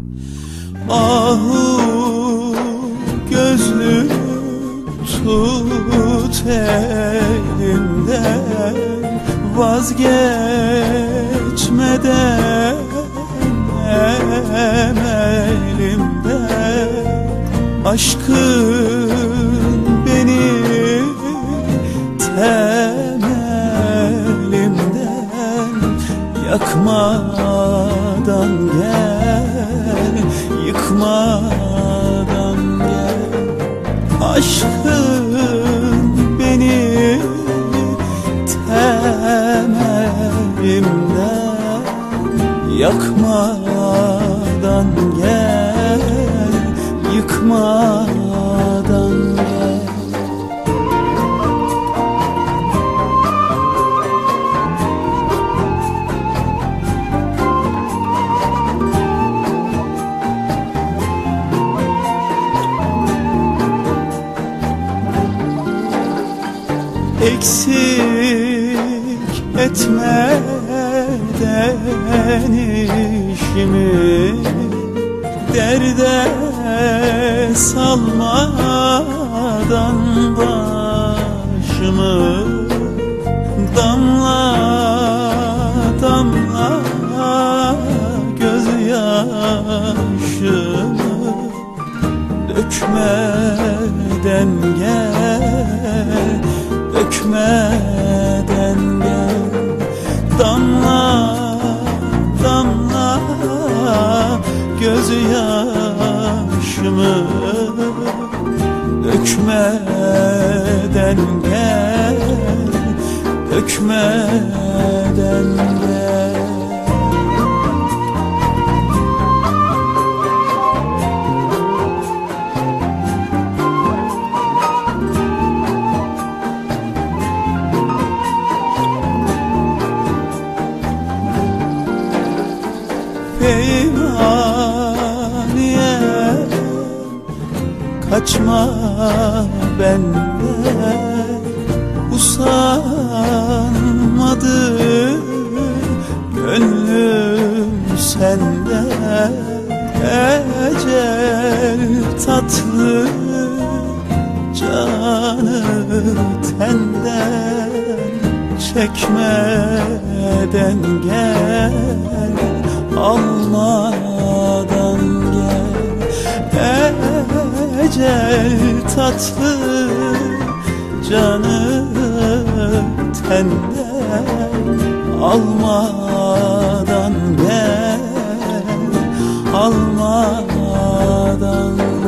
Ahu gözlüm tut elimden, vazgeçmeden emelimden. Aşkın beni temelimden yakmadan gel, yıkmadan gel. Aşkın beni temelimden yakmadan gel, yıkmadan gel. Eksik etmeden işimi, derde salmadan başımı. Damla damla gözyaşımı dökmeden gel, dökmeden gel. Damla damla gözyaşımı dökmeden gel, dökmeden gel. Peymaniye kaçma benden, usanmadı gönlüm senden. Ecel tatlı canı tenden, çekmeden gel, almadan gel. Ecel tatlı canı tenden, almadan gel, almadan